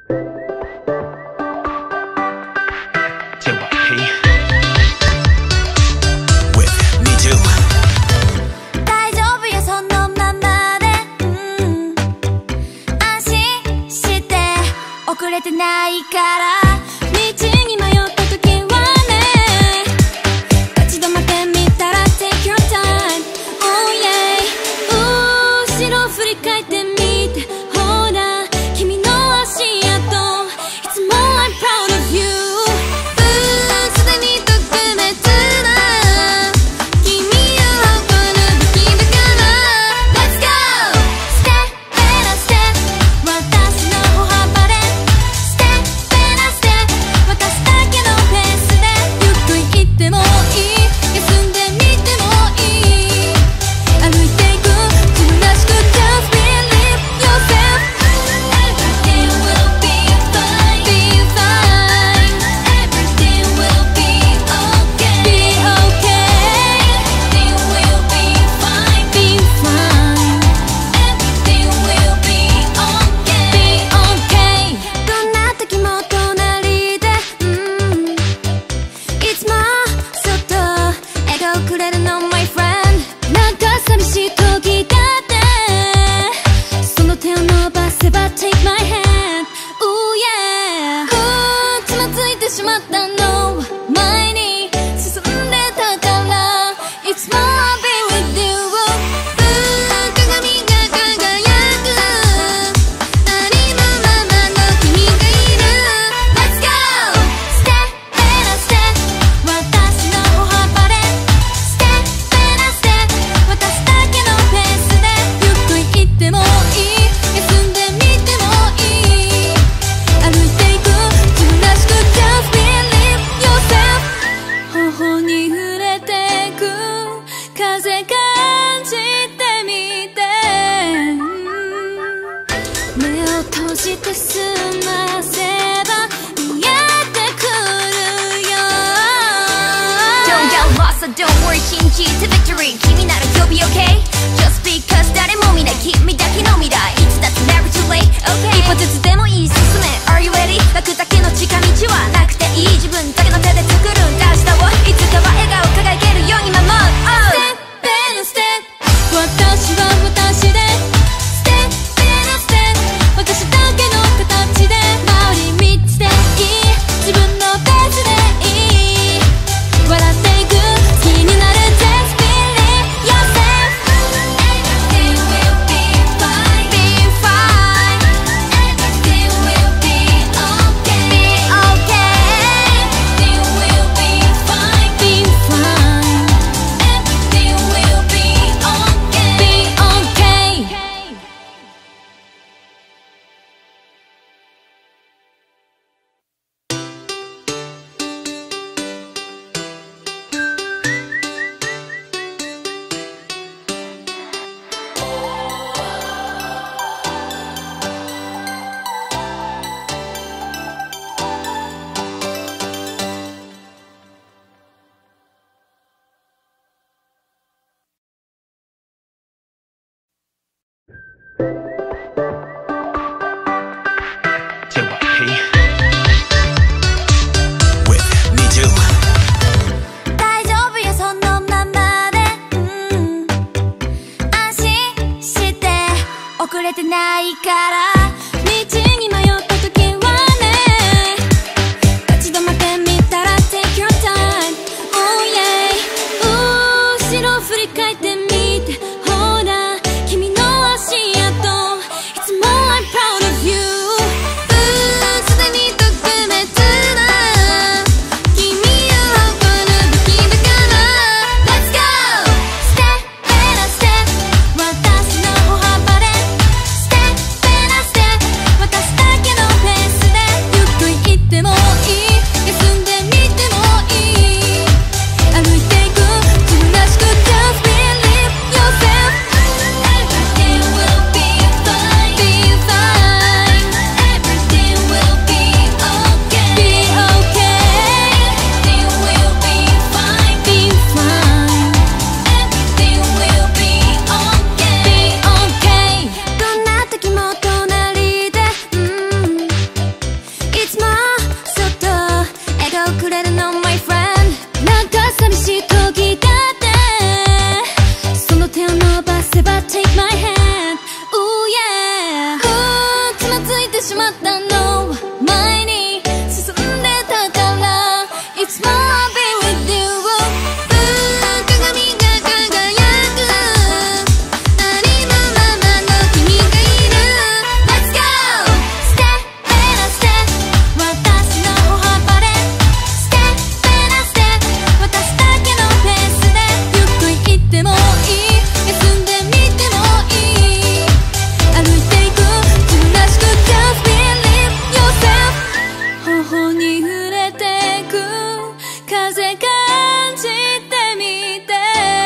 「 しまったの前に進んでたから It's more I've been with you 鏡が輝くありのままの君がいる Let's go Step in a step 私の歩幅で Step in a step 渡すだけのペースでゆっくり行ってもいい休んでみてもいい歩いていく自分らしく Just believe yourself 頬に触れてく風感じてみて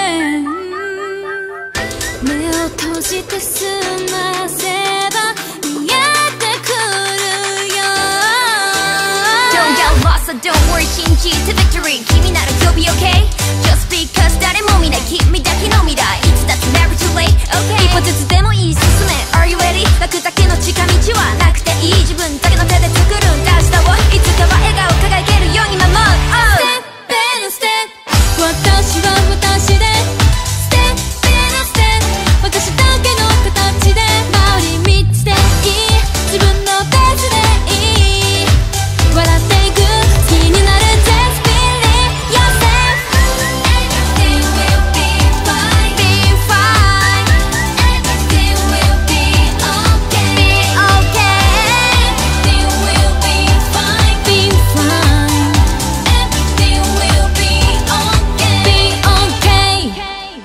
目を閉じて済ませば見えてくるよ Don't get lost, so don't worry 信じて victory 君ならyou'll be okay Just because 誰も見ない君だけの未来 It's that's never too late, okay 一歩ずつでもいい進め Are you ready 楽だけの近道はなくていい自分だけの手で作るんだ明日をいつかは笑顔輝けるように守る Step in a step 私は私で Step in a step 私だけの形で周り見つでいい自分のペースでいい笑っていく好きになる Just believe yourself Everything will be fine Be fine Everything will be okay Be okay Everything will be fine Be fine Everything will be okay Be okay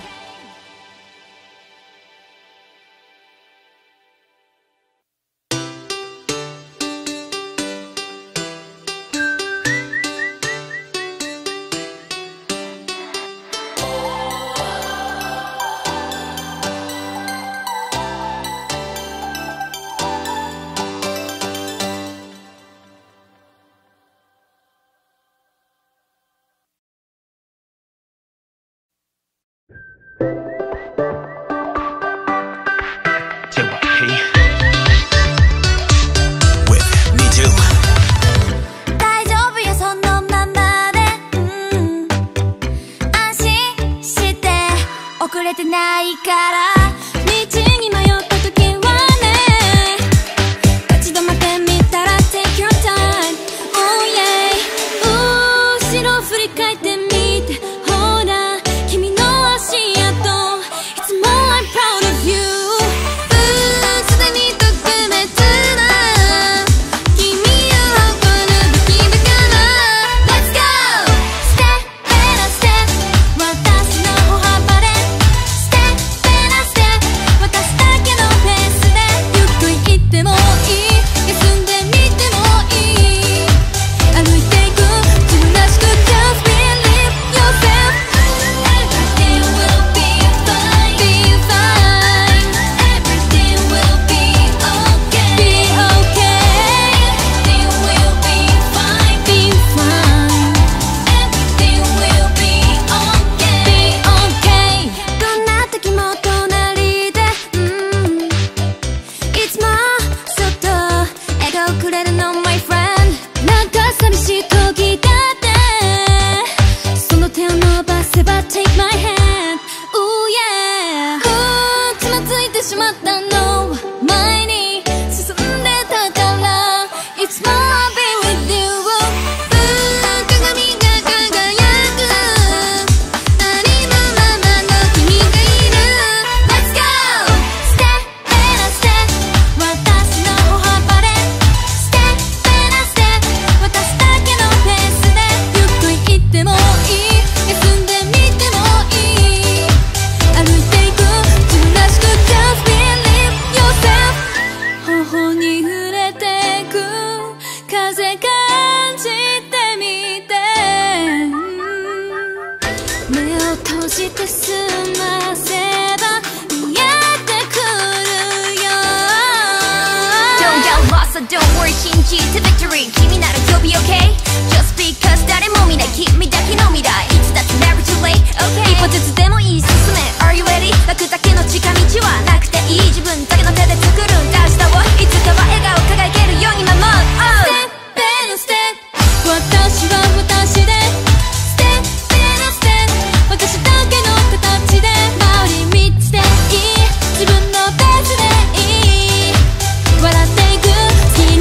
with me too. 大丈夫よそのままで安心して遅れてないから道に迷った時はね立ち止まってみたら Take your time Oh yeah 後ろ振り返ってみてほら君の足跡 It's more I'm proud of you すでに特別な君を誇るべきだから Let's go Step in a step 私の歩幅で Step in a step 渡すだけのペースでゆっくり行ってもいい休んでみてもいい歩いていく自分らしく Just believe yourself Everything will be fine Be fine Everything will be okay Be okay Everything will be fine Be fine Everything will be okay Be okay どんな時も隣でいつもそっと笑顔くれるの My friend なんか寂しい時だってその手を伸ばせば Take my hand Oh yeah つまずいてしまったの前に進んでたから It's more I've been with you 鏡が輝くありのままの君がいる Let's go Step in a step 私の歩幅で Step in a step 渡すだけのペースでゆっくり行ってもいい休んでみてもいい歩いていく自分らしく Just believe yourself 頬に触れてく風感じてみて目を閉じて済ませば見えてくるよ Don't get lost, so don't worry 信じて victory 君ならyou'll be okay Just because 誰も見ない君だけの未来 It's that's never too late, okay 一歩ずつでもいい進め Are you ready 楽だけの近道はなくていい自分だけの手で作るんだ明日をいつかは笑顔輝けるように守る Step in a step 私は私で Step in a step 私だけの形で周り見つでいい自分のペースでいい笑っていく好き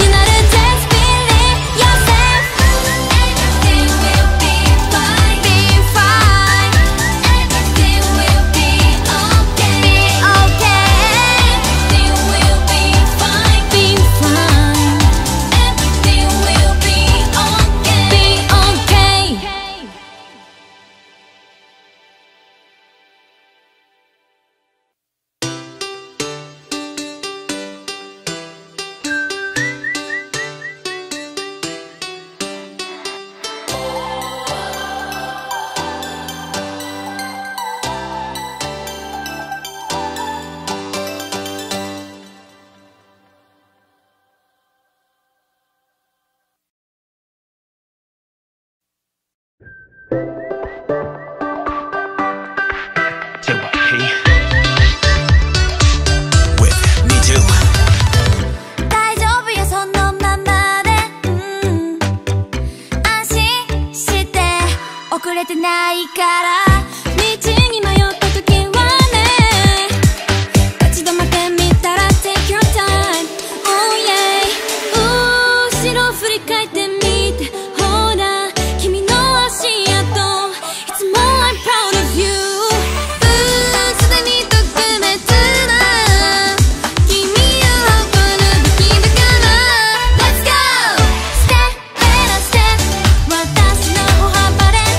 遅れてないから道に迷った時はね立ち止まってみたら Take your time Oh yeah 後ろ振り返ってみてほら君の足跡いつも I'm proud of you すでに特別な君を誇るべきだから Let's go Step and a step 私の歩幅で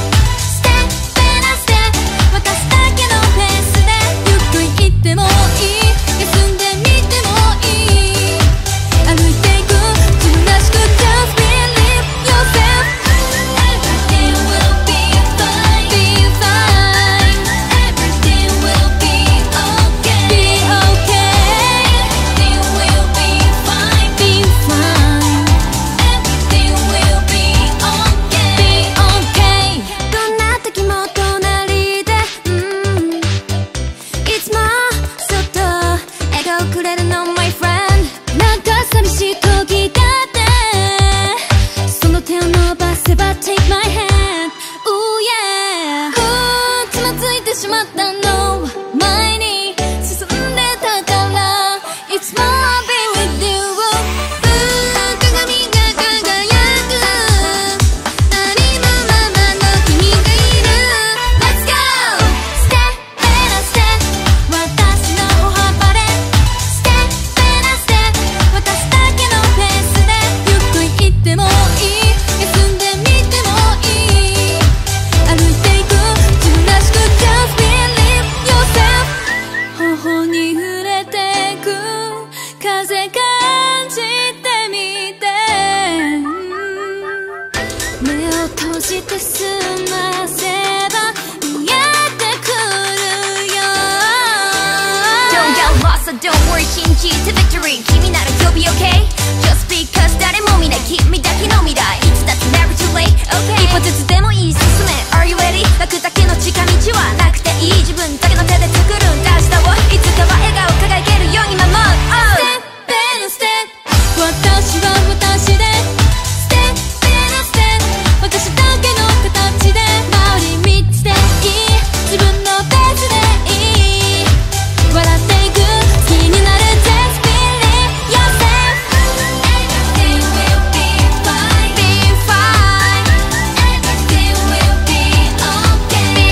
Don't worry 信じて victory 君なら you'll be okay Just because 誰も見ない君だけの未来いつだって never too late okay 一歩ずつでもいい進め Are you ready 楽だけの近道はなくていい自分だけの手で作るんだ明日をいつかは笑顔輝けるように守る Step and a step 私は私で Step and a step 私だけの形で周り見つでいい自分のペースでいい笑っていく好きになる Just believe yourself Everything will be fine Be fine Everything will be okay Be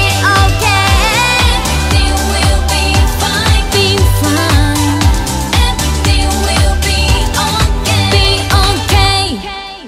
okay Everything will be fine Be fine Everything will be okay Be okay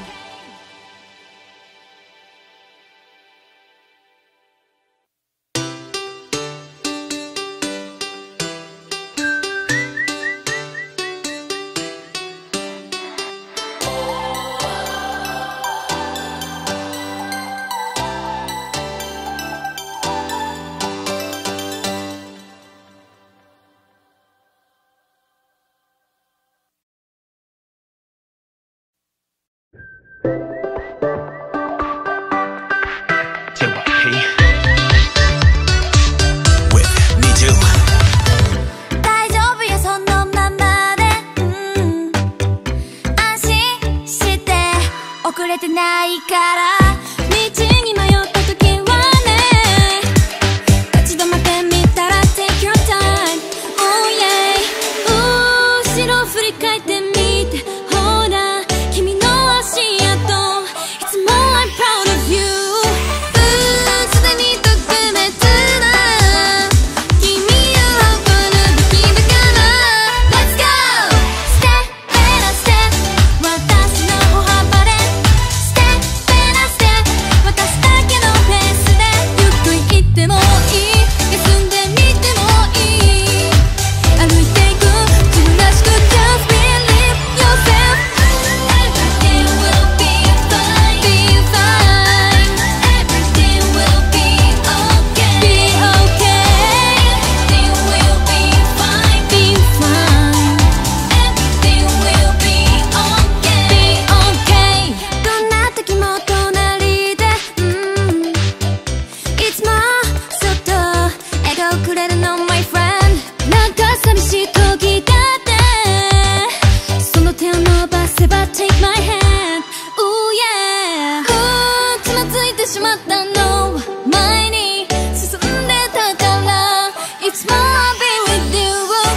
遅れてないから道に迷った時はね立ち止まってみたら Take your time Oh yeah 後ろ振り返ってみてほら君の足跡いつも I'm proud of you すでに特別な君を誇るべきだから Let's go Step and a step 私の歩幅でStep and a step 伸ばせば Take my hand Oh yeah つまずいてしまったの前に進んでたから It's more be with you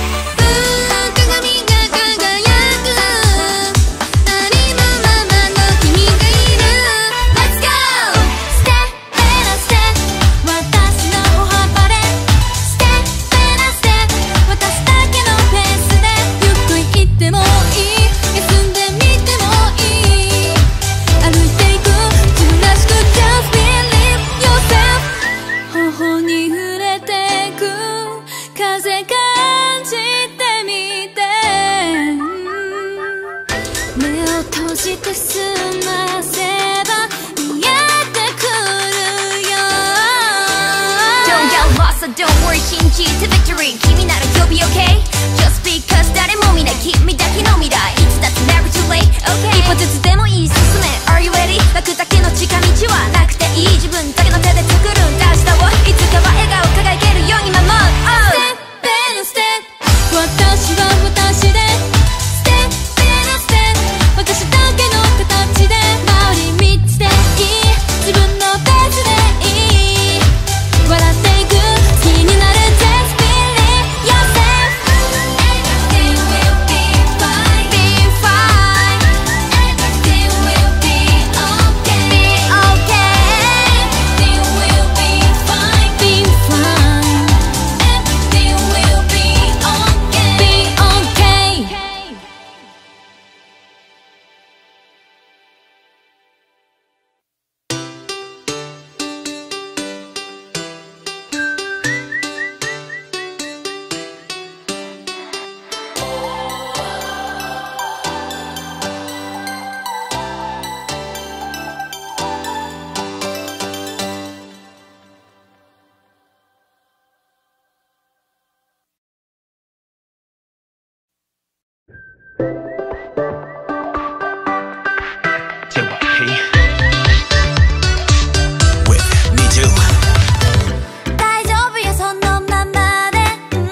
鏡が輝く何もままの君がいる Let's go Step and a step 私の歩幅で Step and a step 渡すだけのペースでゆっくり行ってもいい休んでみてもいい歩いていく自分らしく Just believe yourself 頬に触れてく風感じてみて目を閉じて済ませば見えてくるよ Don't get lost, so don't worry 信じて victory 君ならyou'll be okay Just because 誰も見ない君だけの未来いつだって never too late okay 一歩ずつでもいい進め Are you ready 楽だけの近道はなくていい自分だけの手で作るんだ明日をいつかは笑顔輝けるように守る Step and a step 私は私で Step and a step 私だけの形で周り見つでいい自分のペースでいい笑っていく好きになる Just believe yourself Everything will be fine Be fine Everything will be okay Be okay Everything will be fine Be fine Everything will be okay Be okay Tell what, hey. With me too. 大丈夫よそのままで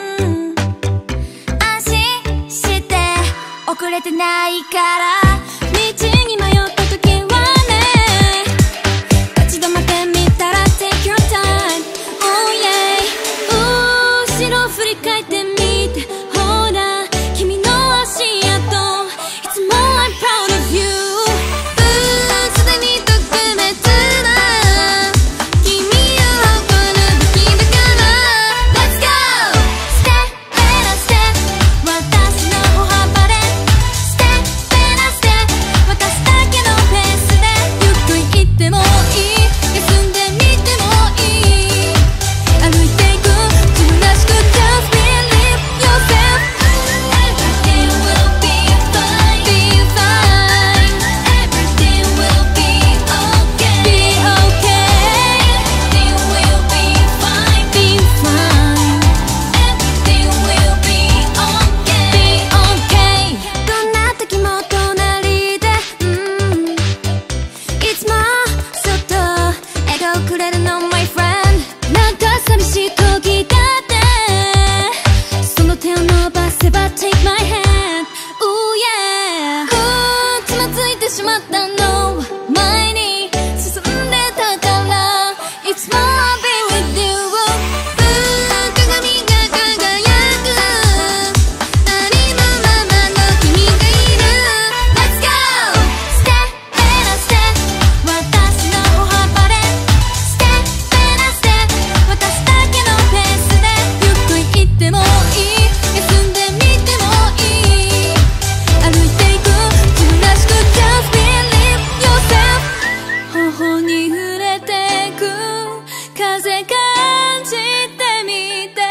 安心して遅れてないから道に迷った時はね立ち止まってみたら Take your time Oh yeah 後ろ振り返ってみてほら君の足跡いつも I'm proud of you すでに特別な君を誇るべきだから Let's go Step and a step 私の歩幅で Step and a step 渡すだけのペースでゆっくり行ってもいい休んでみてもいい歩いていく自分らしく Just believe yourself Everything will be fine Be fine Everything will be okay Be okay Everything will be fine Be fine Everything will be okay Be okay どんな時も隣でいつもそっと笑顔くれるの My friend なんか寂しい時だってその手を伸ばせば Take my hand Oh yeah つまずいてしまったの前に進んでたから It's more be with you 鏡が輝く何もままの君がいる Let's go Step and a step 私の歩幅で Step and a step 渡すだけのペースでゆっくり行ってもいい休んでみてもいい歩いていく自分らしく Just believe yourself 頬に触れてく風感じてみて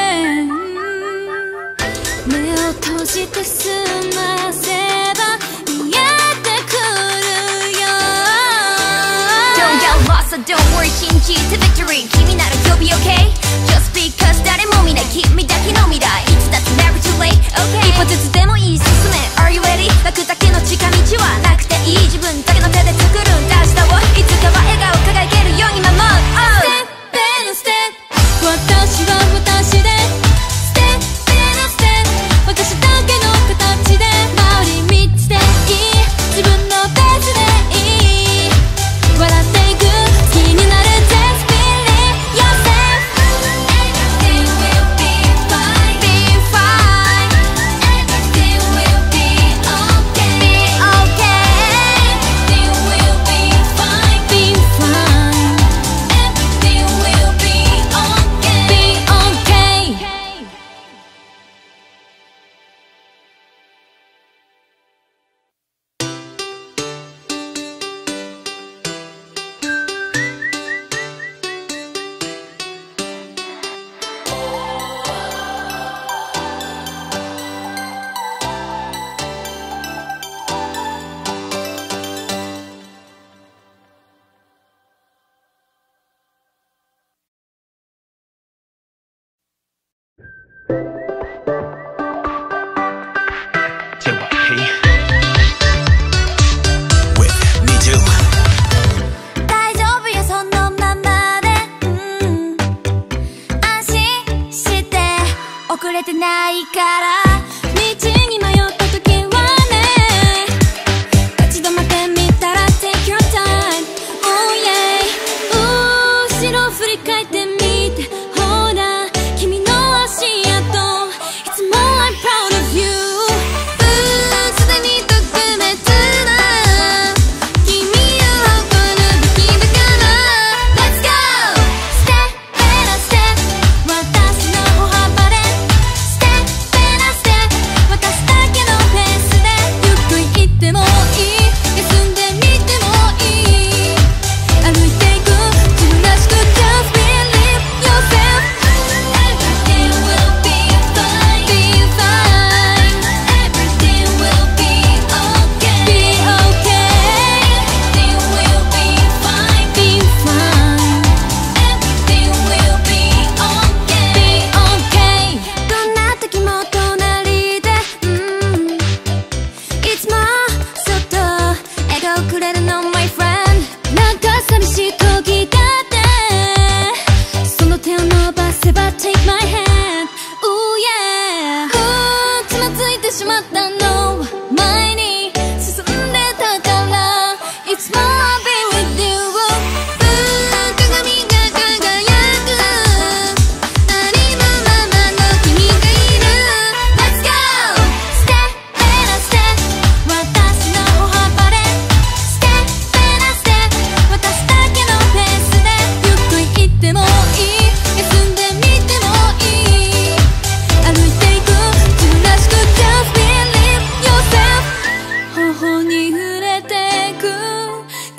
目を閉じて済ませば見えてくるよ Don't get lost, so don't worry 信じて victory 君ならyou'll be okay Just because 誰も見ない君だけの未来いつだって never too late okay 一歩ずつでもいい進め Are you ready 楽だけの近道はなくていい自分だけの手で作るんだ明日をいつかは笑顔輝けるように守る Step and a step 私は私で Step and a step 私だけの形で周り見つで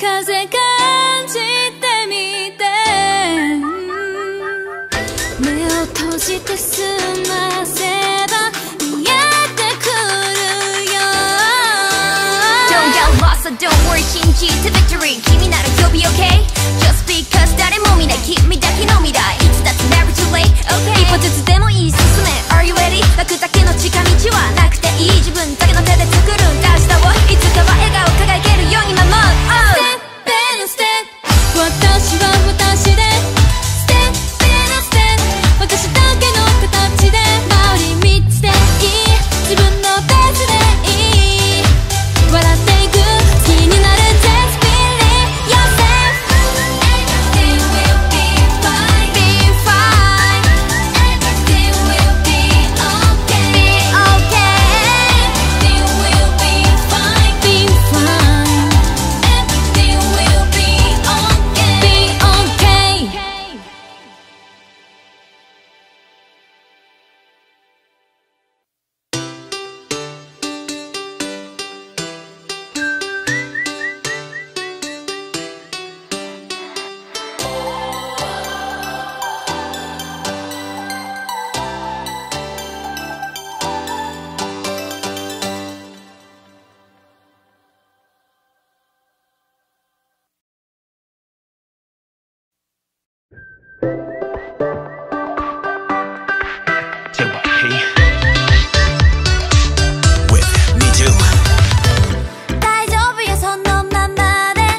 風感じてみて、目を閉じて済ませば見えてくるよ。 Don't get lost, so don't worry, 信じて victory 君なら you'll be okay Just because 誰も見ない君だけの未来 It's that's never too late, okay 一歩ずつでもいい進め Are you ready 楽だけの近道はなくていい自分だけの手で作るんだ明日をいつかは笑顔輝けるように守る Step in a step 私は私で Step in a step 私だけの形で周り見つでいい自分のペースでいい笑っていく気になる Just believe yourself Everything will be fine Be fine Everything will be okay Be okay Everything will be fine Be fine Everything will be okay Be okay With Me Too. 大丈夫よそのままで、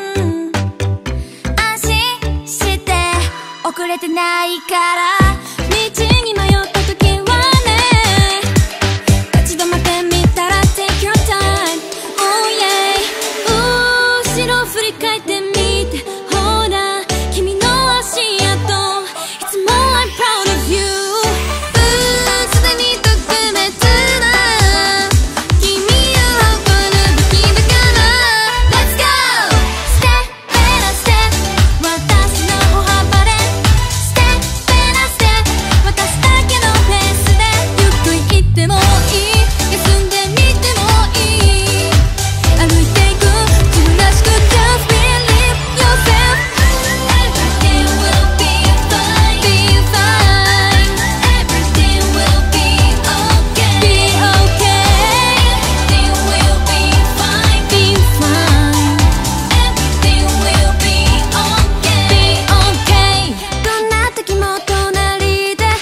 安心して遅れてないから道に迷った時はね立ち止まってみたら Take your time Oh yeah 後ろ振り返ってみてほら君の足跡いつも I'm proud of you すでに特別な君を誇るべきだから Let's go Step in a step 私の歩幅で Step in a step 私だけのペースでゆっくり行ってもいい休んでみてもいい歩いていく自分らしく Just believe yourself Everything will be fine Be fine Everything will be okay Be okay Everything will be fine Be fine Everything will be okay Be okay どんな時も隣で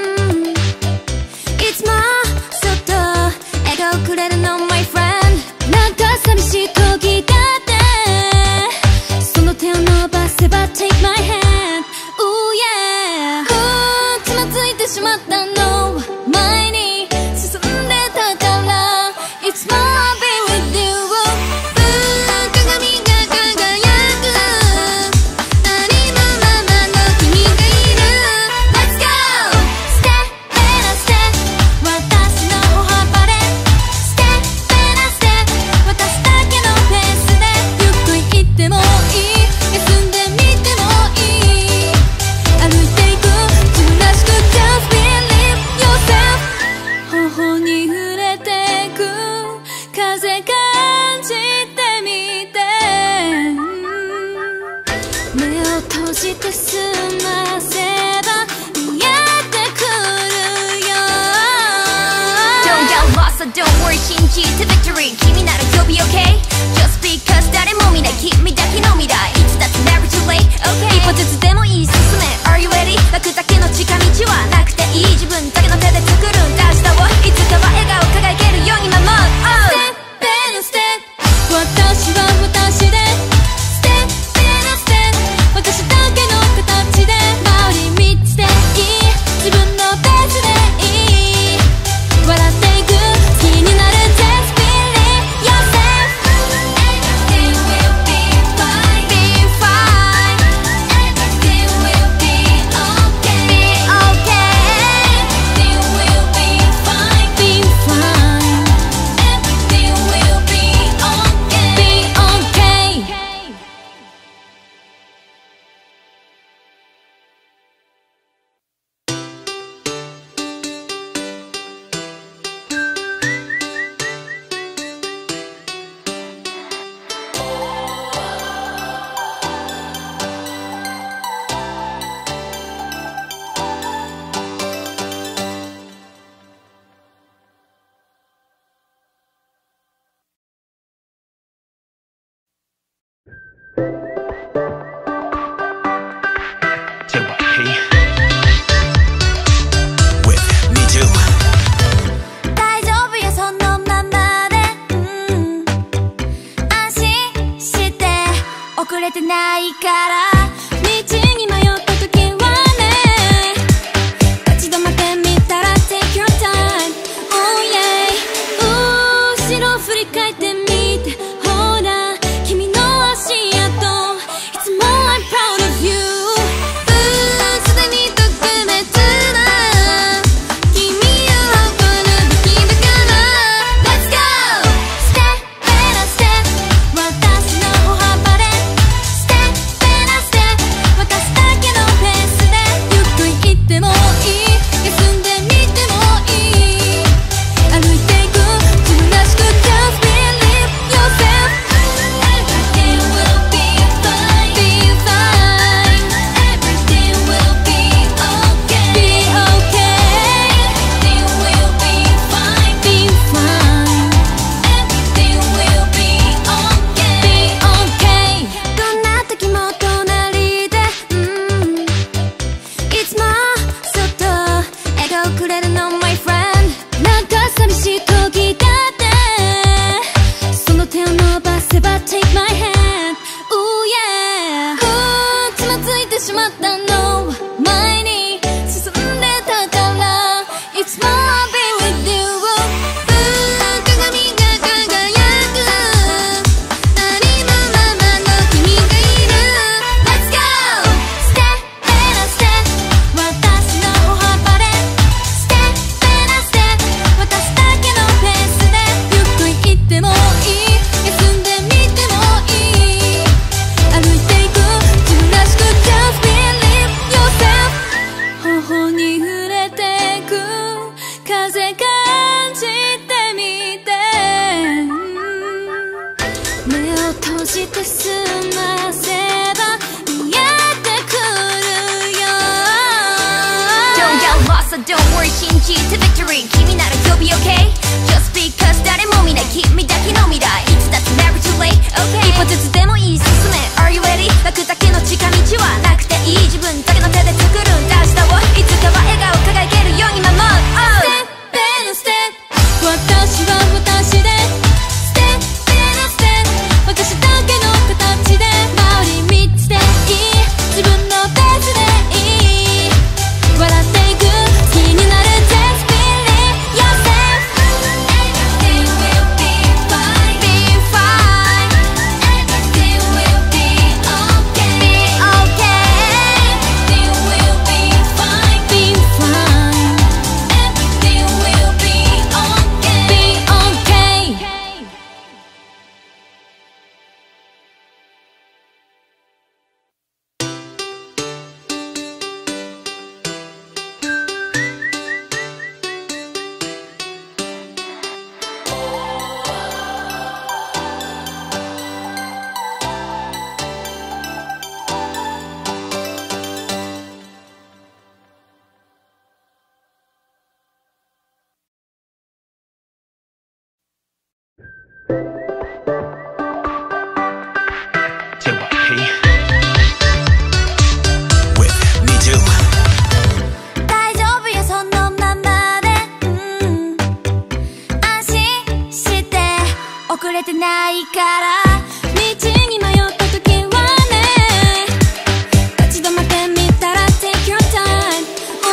いつもそっと笑顔くれるの My friend なんか寂しい時だってその手を伸ばせば Take my hand Oh yeah つまずいてしまったの前に進んでたからいつも I'll be with you 鏡が輝くありのままの君がいる Let's go Step in a step 私の歩幅で Step in a step 私だけのペースでゆっくり行ってもいい休んでみてもいい歩いていく自分らしく Just believe yourself 頬に触れてく風感じてみて目を閉じて済ませば見えてくるよ Don't get lost, so don't worry, 信じて victory 君なら you'll be okay Just because 誰も見ない君だけの未来 It's that's never too late, okay 一歩ずつでもいい進め Are you ready 楽だけの近道はなくていい自分だけの手で作るんだ明日をいつかは笑顔輝けるように守る Step in a step 私は私で Step in a step 私だけの形で周り見つでいい自分のペースでいい笑っていく気になる Just believe 遅れてないから道に迷った時はね立ち止まってみたら Take your time Oh yeah 後ろ振り返ってみてほら君の足跡いつも I'm proud of you すでに特別な君を誇るべきだから Let's go Step and a step 私の歩幅で Step and a step 私だけのペースでゆっくり行ってもいい休んでみてもいい歩いていく自分らしく Just believe yourself Everything will be fine Be fine Everything will be okay Be okay Everything will be fine Be fine Everything will be okay Be okay どんな時も隣でいつもそっと笑顔くれるの My friend なんか寂しい時だってその手を伸ばせば Take my hand Ooh yeah つまずいてしまったの前に進んでたからいつも I'll be with you 鏡が輝くありのままの君がいる Let's go Step and a step 私の歩幅で Step and a step 私だけのペースでゆっくり行ってもいい休んでみてもいい歩いていく自分らしく Just believe yourself 頬に触れてく風感じてみて目を閉じて済ませば見えてくるよ Don't get lost, so don't worry 信じて victory 君なら you'll be okay Just because 誰も見ない君だけの未来いつだって never too late Okay 一歩ずつでもいい進め Are you ready 楽だけの近道はなくていい自分だけの手で作るんだ明日をいつかは笑顔輝けるように守る Step and a step 私は私で Step and a step 私だけの形で周り見つでいい自分のペースでいい笑っていく好きになる Just believe yourself Everything will be fine Be fine Everything will be okay Be okay Everything will be fine Be fine Everything will be okay Be okay With Me Too. 大丈夫よそのままで安心して遅れてないから道に迷った時はね立ち止まってみたら Take your time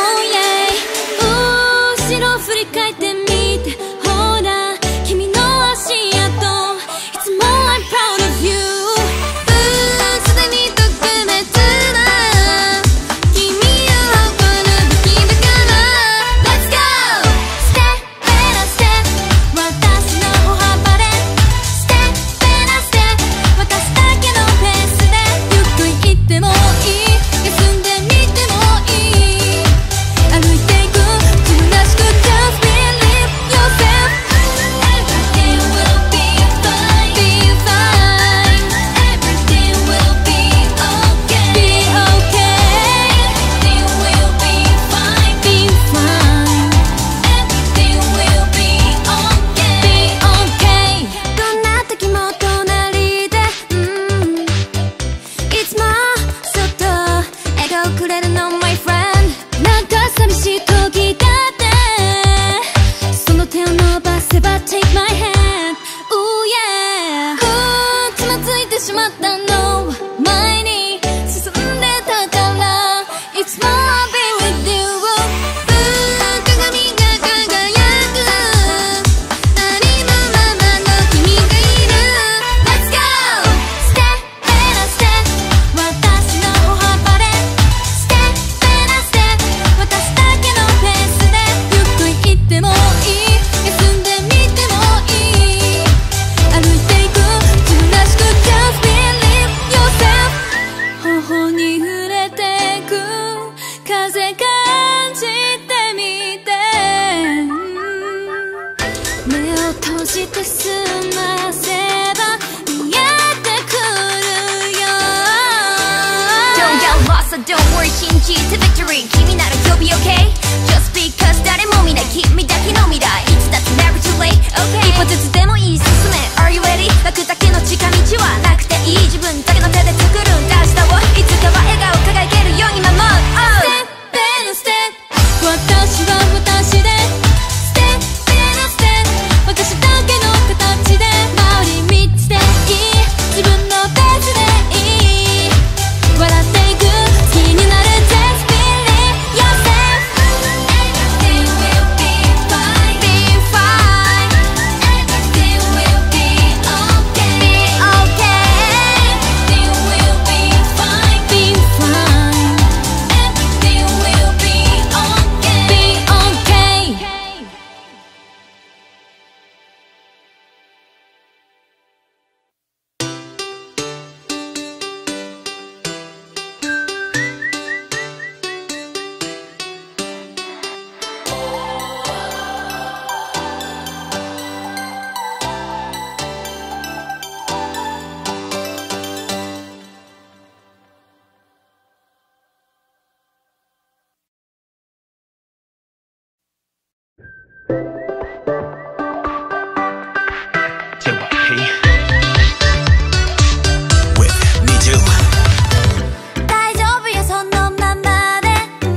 Oh yeah 後ろ振り返ってみてほら君の足跡いつも I'm proud of you すでに特別な君を誇るべきだから Let's go Step and a step 私の歩幅で Step and a step 私だけのペースでゆっくり行ってもいい休んでみてもいい歩いていく自分らしく Just believe yourself Everything will be fine Be fine Everything will be okay Be okay Everything will be fine Be fine Everything will be okay Be okay どんな時も隣でいつもそっと笑顔くれるの My friend なんか寂しい時だってその手を伸ばせば Take my hand Ooh yeah つまずいてしまったの don't worry 信じて victory 君なら呼び OK Just because 誰も見ない君だけの未来いつだって never too late OK 一歩ずつでもいい進め Are you ready 楽だけの近道はなくていい自分だけの手で作るんだ明日をいつかは笑顔輝けるように守る Step in a step 私は私で Step in a step 私だけの形で周り見つでいい自分のペースでいい笑っていく好きになる Just believe yourself Everything will be fine Be fine Everything will be okay Be okay Everything will be fine Be fine Everything will be okay Be okay With Me Too. 大丈夫よそのままで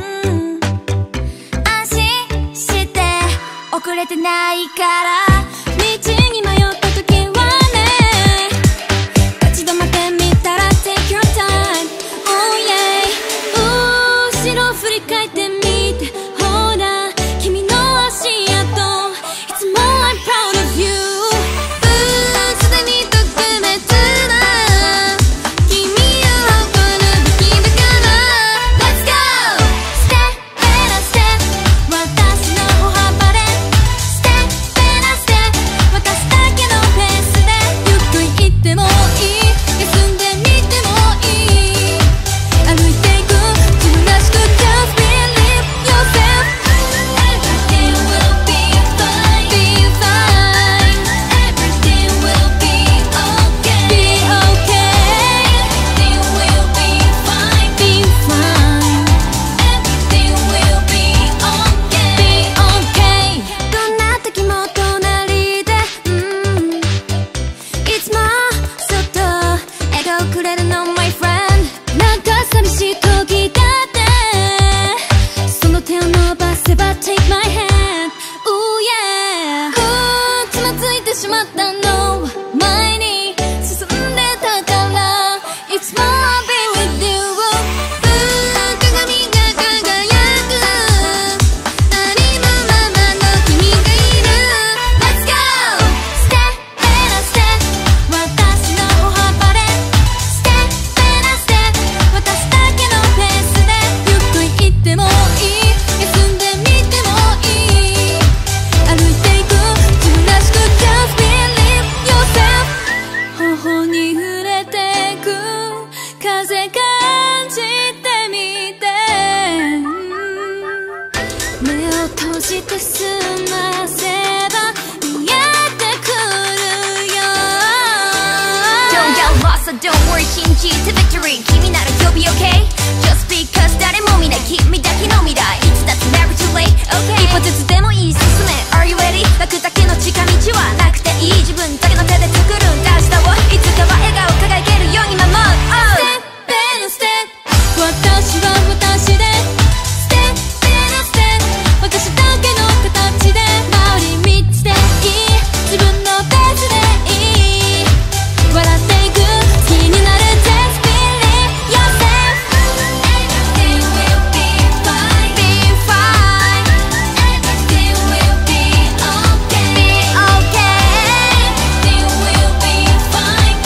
安心して遅れてないから道に迷った時はね立ち止まってみたら Take your time Oh yeah 後ろ振り返ってみてほら君の足跡いつも I'm proud of you すでに特別な君を誇るべきだから Let's go Step in a step 私の歩幅で Step in a step 私だけのペースでゆっくり行ってもいい休んでみてもいい歩いていく自分らしく Just believe yourself Everything will be fine Be fine Everything will be okay Be okay Everything will be fine Be fine Everything will be okay Be okay どんな時も隣でいつもそっと笑顔くれるの My friend なんか寂しい時だってその手を伸ばせば Take my hand Ooh yeah つまずいてしまったのは前に進んでたからいつも I'll be with you 鏡が輝くありのままの君がいる Let's go Step in a step 私の歩幅で Step in a step 私だけのペースでゆっくり行ってもいい休んでみてもいい歩いていく自分らしく Just believe yourself 頬に触れてく風感じてみて目を閉じて済ませば見えてくるよ Don't get lost, so don't worry 信じて victory 君なら呼び OK Just because 誰も見ない君だけの未来いつだって never too late OK 一歩ずつでもいい進め Are you ready 楽だけの近道はなくていい自分だけの手で作るんだ明日をいつかは笑顔輝けるように守る Step in a step 私は私で Step in a step 私だけの形で周り見つでいい自分のペースでいい笑っていく好きになる Just believe yourself Everything will be fine Be fine Everything will be okay Be okay Everything will be fine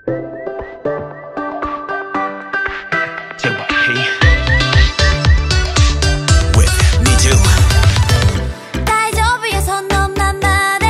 JYP with Me Too. 大丈夫よそのままで、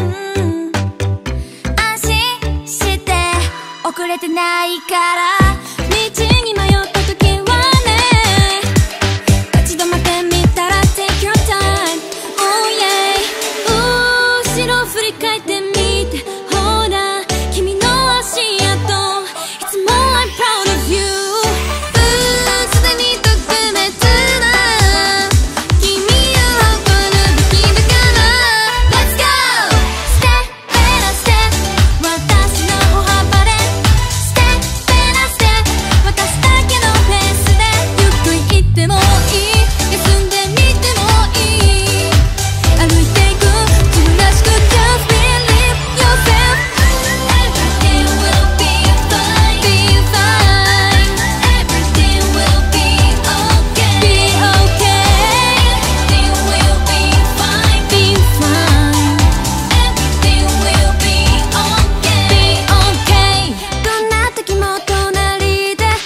安心して遅れてないから道に迷った時はね立ち止まってみたら Take your time Oh yeah 後ろ振り返ってみてほら君の足跡いつも I'm proud of you すでに特別な君を誇るべきだから Let's go Step and a step 私の歩幅で Step and a step 私だけのペースでゆっくり行ってもいい休んでみてもいい歩いていく自分らしく Just believe yourself Everything will be fine Be fine Everything will be okay Be okay Everything will be fine Be fine Everything will be okay Be okay どんな時も隣で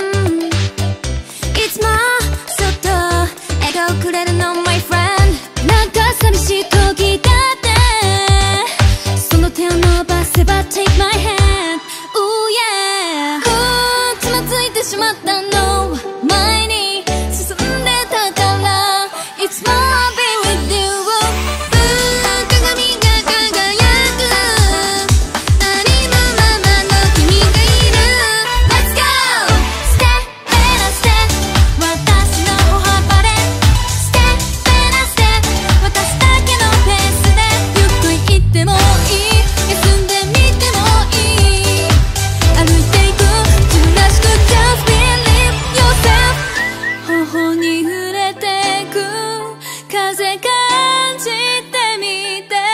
いつもそっと笑顔くれるの My friend なんか寂しい時だってその手を伸ばせば Take my hand Ooh yeah つまずいてしまったの前に進んでたからいつも I'll be with you 鏡が輝くありのままの君がいる Let's go Step and a step 私の歩幅で Step and a step 私だけのペースでゆっくり行ってもいい休んでみてもいい歩いていく自分らしく Just believe yourself 頬に触れてく風感じてみて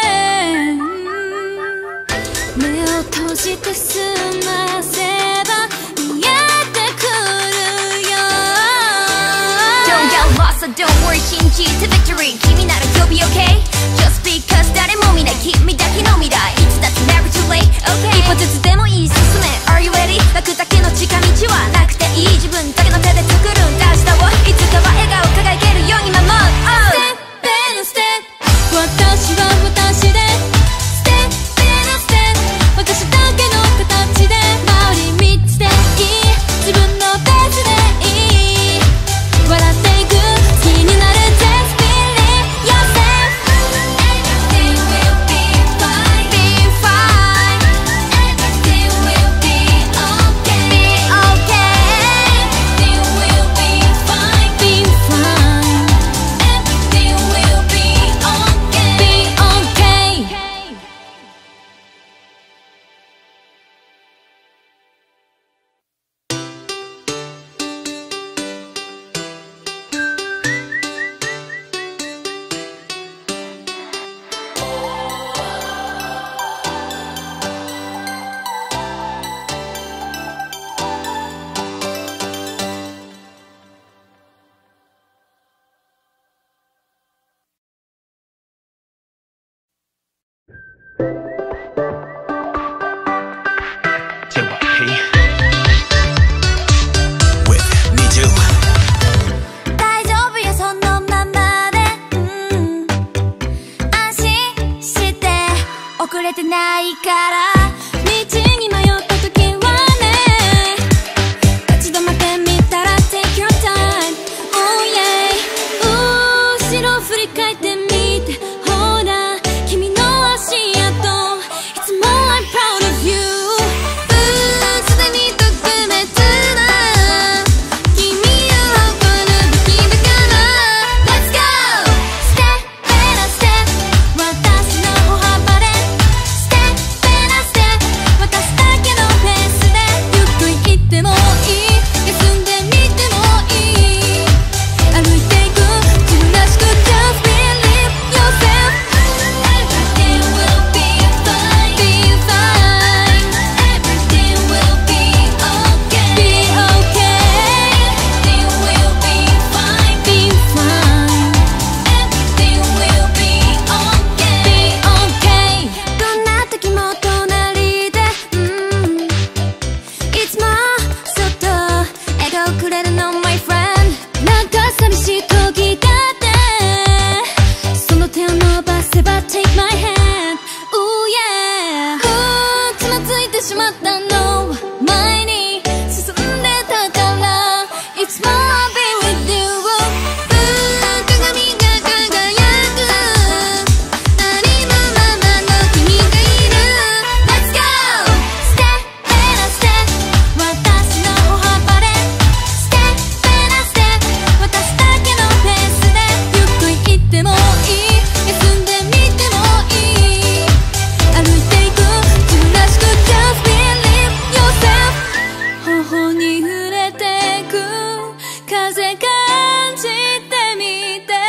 目を閉じて済ませば見えてくるよ Don't get lost, so don't worry 信じて victory 君なら you'll be okay Just because 誰も見ない君だけの未来いつだって never too late Okay 一歩ずつでもいい進め Are you ready 楽だけの近道はなくていい自分だけの手で作るんだ明日をいつかは笑顔輝けるように守る Step and a step 私は私で Step and a step 私だけの形で回り道でいい自分のペースでいい笑っていく好きになる Just believe yourself Everything will be fine Be fine Everything will be okay Be okay Everything will be fine Be fine Everything will be okay Be okay JYP with Me Too. 大丈夫よそのままで安心して遅れてないから道に迷った時はね立ち止まってみたら Take your time Oh yeah 後ろ振り返ってみてほら君の足跡いつも I'm proud of you すでに特別な君を誇るべきだから Let's go Step and a step 私の歩幅で Step and a step 伸ばせば Take my hand Ooh yeah つまずいてしまったの前に進んでたから It's more I'll be with you 鏡が輝くありのままの君がいる Let's go Step and a step 私の歩幅で Step and a step 私だけのペースでゆっくり行ってもいい休んでみてもいい歩いていく自分らしく Just believe yourself 頬に触れてく風感じてみて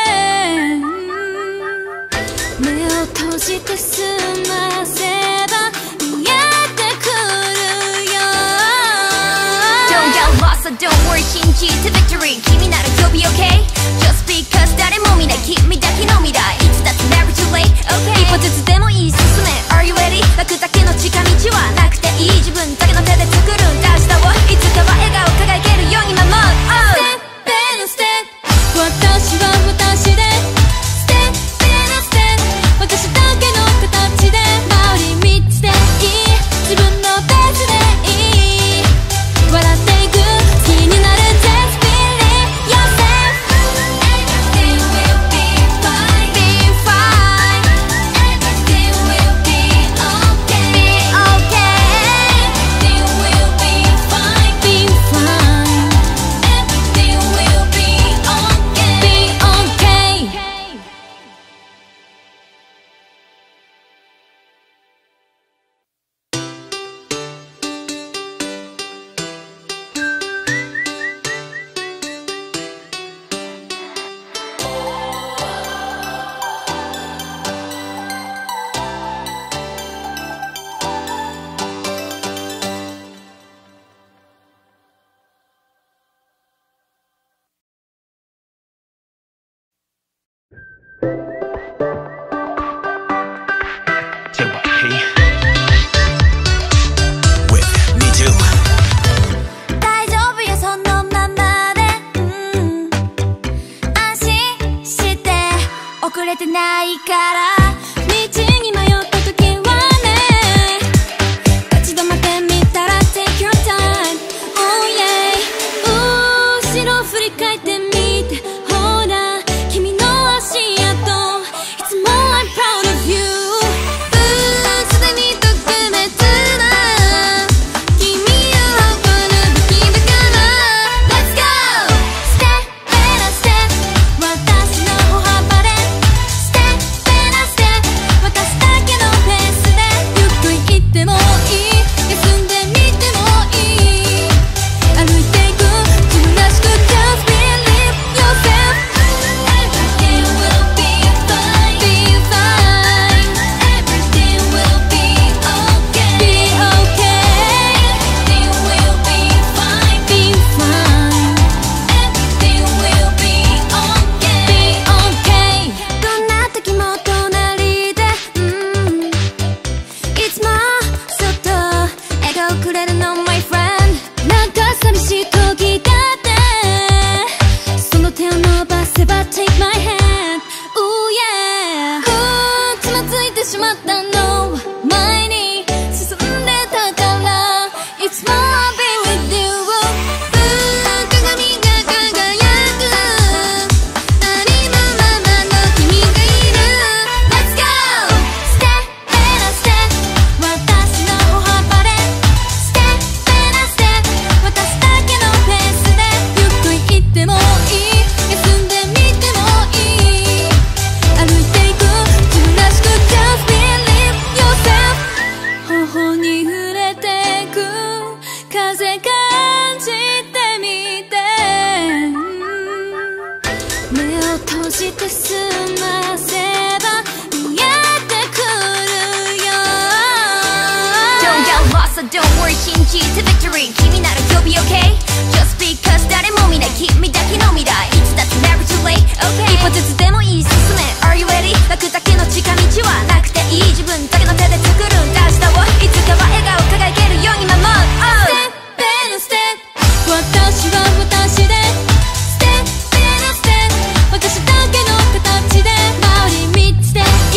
目を閉じて済ませば見えてくるよ Don't get lost, so don't worry 信じて victory 君なら you'll be okay Just because 誰も見ない君だけの未来いつだって never too late Okay 一歩ずつでもいい進め Are you ready 楽だけの近道はなくていい自分だけの手で作るんだ明日をいつかは笑顔輝けるように守る Step and a step 私は私で Step and a step 私だけの形で回り道でいい自分のペースでいい笑っていく好きになる Just believe yourself Everything will be fine Be fine Everything will be okay Be okay Everything will be fine Be fine Everything will be okay Be okay Tell what, hey? With me too. 大丈夫よそのままで安心して遅れてないから道に迷った時はね立ち止まってみたら Take your time Oh yeah 後ろ振り返ってみてほら君の足跡いつも I'm proud of you すでに特別な君を誇るべきだから Let's go Step and a step 私の歩幅で Step and a step 私だけのペースでゆっくり行ってもいい休んでみてもいい歩いていく自分らしく Just believe yourself Everything will be fine Be fine Everything will be okay Be okay Everything will be fine Be fine Everything will be okay Be okay どんな時も隣でいつもそっと笑顔くれるの My friend なんか寂しい時だってその手を伸ばせば Take my hand Ooh yeah つまずいてしまったの前に進んでたから It's more I'll be with you 鏡が輝くありのままの君がいる Let's go Step and a step 私の歩幅で Step and a step 私だけのペースでゆっくり行ってもいい休んでみてもいい歩いていく自分らしく Just believe yourself 頬に触れてく風感じてみて目を閉じて済ませば見えてくるよ Don't get lost, so don't worry 信じて victory 君なら you'll be okay Just because 誰も見ない君だけの未来いつだって never too late Okay 一歩ずつでもいい進め Are you ready 楽だけの近道はなくていい自分だけの手で作るんだ明日をいつかは笑顔輝けるように守る Step and a step 私は私で Step and a step 私だけの形で回り道で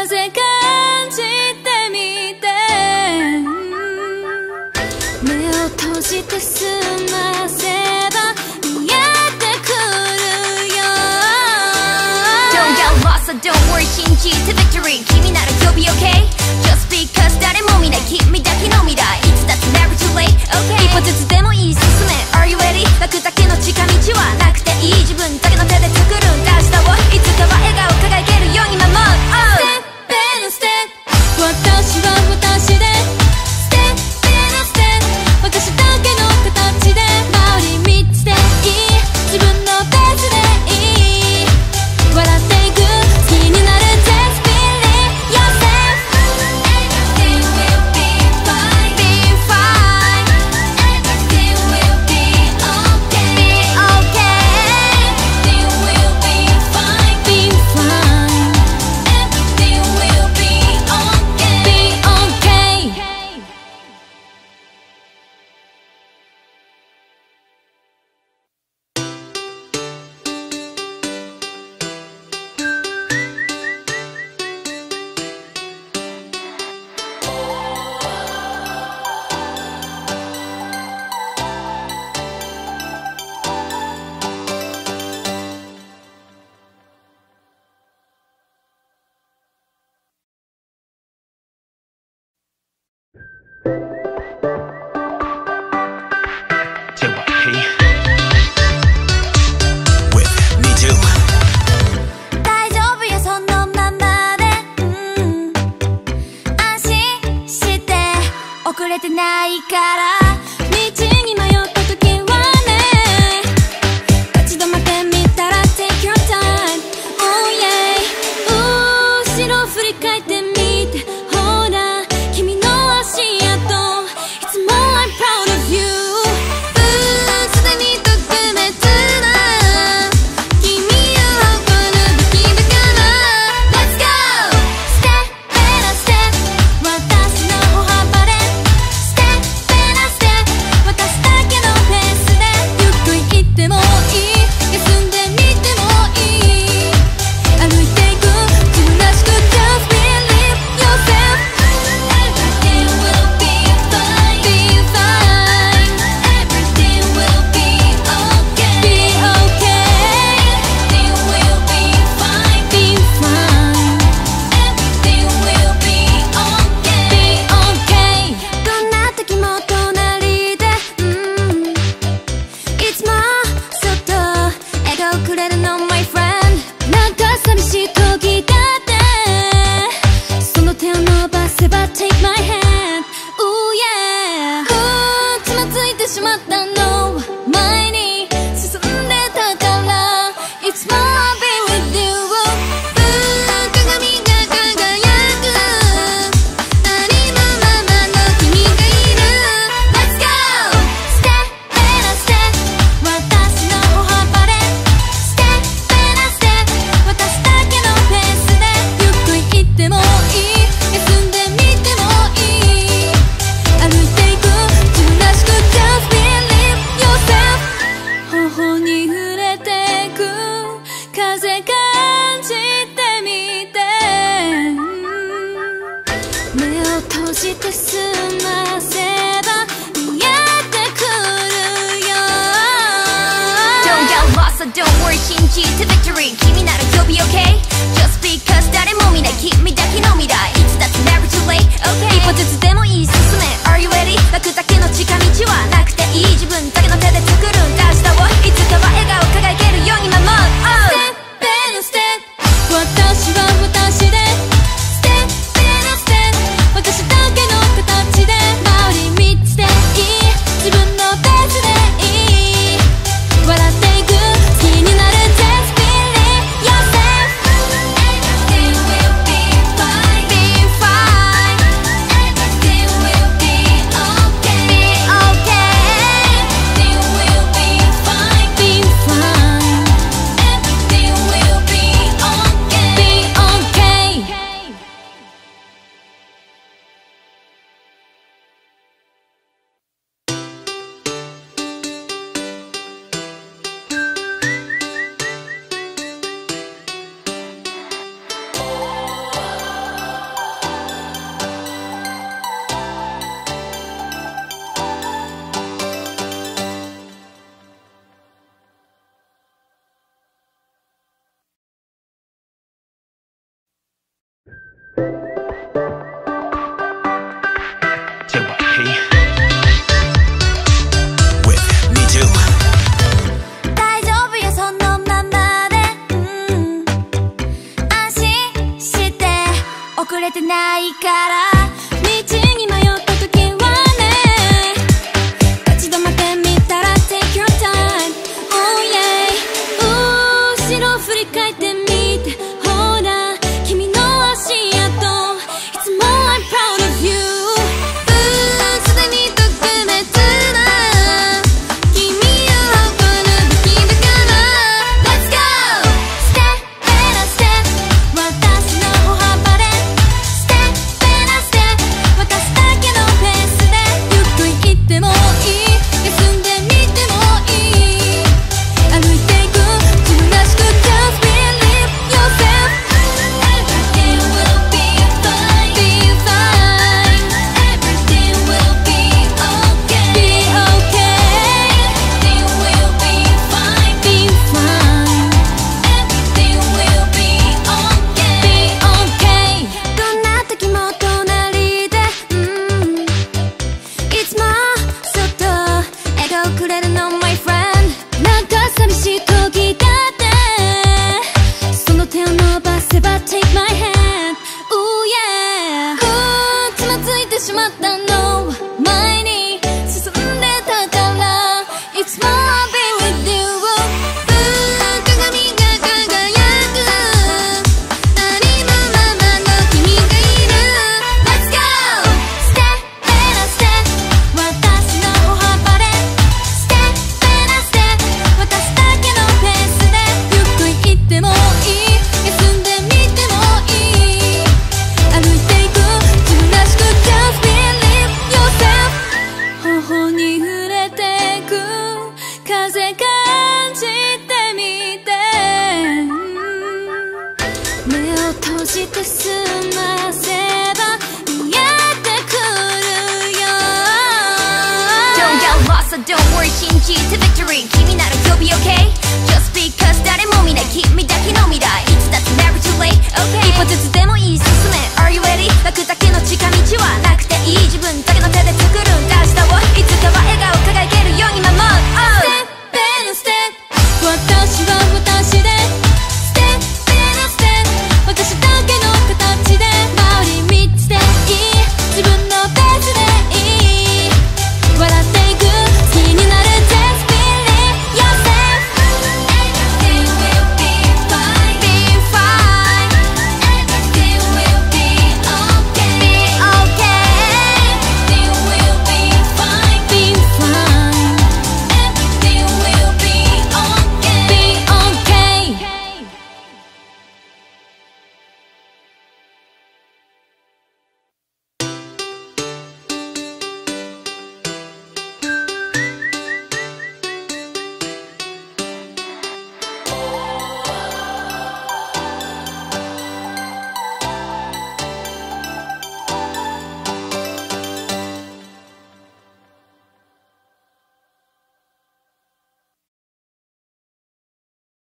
風感じてみて、目を閉じて済ませば見えてくるよ。 Don't get lost, so don't worry 信じて victory 君ならyou'll be okay Just because 誰も見ない君だけの未来いつだって never too late okay 一歩ずつでもいい進め Are you ready 楽だけの近道はなくていい自分だけの手で作るんだ明日をいつかは笑顔輝けるように守る Step in a step 私は私で Step in a step 私だけの形で周り見つでいい自分のペースでいい笑っていく好きになる Just believe yourself Everything will be fine Be fine Everything will be okay Be okay Everything will be fine Be fine Everything will be okay Be okay Tell what, hey. With me too. 大丈夫よそのままで、安心して遅れてないから道に迷った時はね立ち止まってみたら Take your time Oh yeah 後ろ振り返ってみてほら君の足跡いつも I'm proud of you すでに特別な君を誇るべきだから Let's go Step in a step 私の歩幅で Step in a step 私だけのペースでゆっくり行ってもいい休んでみてもいい歩いていく自分らしく Just believe yourself Everything will be fine Be fine Everything will be okay Be okay Everything will be fine Be fine Everything will be okay Be okay どんな時も隣でいつもそっと笑顔くれるの My friend なんか寂しい時だってその手を伸ばせば Take my hand Ooh yeah つまずいてしまったのは前に進んでたからいつも I'll be with you 鏡が輝くありのままの君がいる Let's go Step in a step 私の歩幅で Step in a step 私だけのペースでゆっくり行ってもいい休んでみてもいい歩いていく自分らしく Just believe yourself 頬に触れてく風感じてみて目を閉じて済ませば見えてくるよ Don't get lost, so don't worry 信じて victory 君ならyou'll be okay Just because 誰も見ない君だけの未来いつだって never too late okay 一歩ずつでもいい進め Are you ready 楽だけの近道はなくていい自分だけの手で作るんだ明日をいつかは笑顔輝けるように守る Step in a step 私は私で Step in a step 私だけの形で周り見つでいい自分のペースでいい笑っていく好きになる Just believe れてないから道に迷った時はね立ち止まってみたら Take your time Oh yeah 後ろ振り返ってみてほら君の足跡いつも I'm proud of you すでに特別な君を誇るべきだから Let's go Step and a step 私の歩幅で Step and a step 私だけのペースでゆっくり行ってもいい休んでみてもいい歩いていく自分らしく Just believe yourself Everything will be fine Be fine Everything will be okay Be okay Everything will be fine Be fine Everything will be okay Be okay どんな時も隣でいつもそっと笑顔くれるの My friend なんか寂しい時だってその手を伸ばせば Take my hand Ooh yeah つまずいてしまったの前に進んでたからいつも I'll be with you 鏡が輝くありのままの君がいる Let's go Step and a step 私の歩幅で Step and a step 私だけのペースでゆっくり行ってもいい休んでみてもいい歩いていく自分らしく Just believe yourself 頬に触れてく風感じてみて目を閉じて済ませば見えてくるよ Don't get lost, so don't worry 信じて victory 君なら you'll be okay Just because 誰も見ない君だけの未来